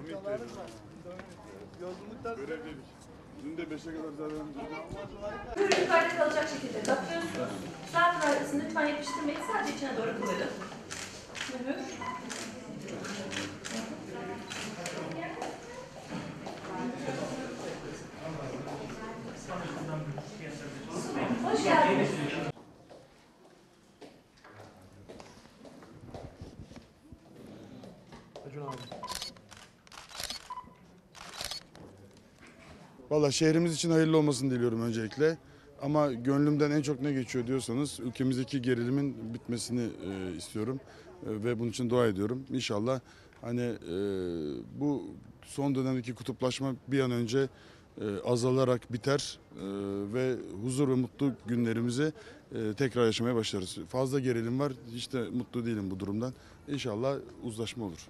Görevliydik. Dün de 5'e kadar zaten... Ürün yukarıda kalacak şekilde katıyorsunuz. Saat arasını lütfen yapıştırmayın. Sadece içine doğru koyun. Mühür. Hoş geldiniz. Valla şehrimiz için hayırlı olmasını diliyorum öncelikle. Ama gönlümden en çok ne geçiyor diyorsanız ülkemizdeki gerilimin bitmesini istiyorum. Ve bunun için dua ediyorum. İnşallah hani bu son dönemdeki kutuplaşma bir an önce azalarak biter ve huzur ve mutlu günlerimizi tekrar yaşamaya başlarız. Fazla gerilim var. Hiç de mutlu değilim bu durumdan. İnşallah uzlaşma olur.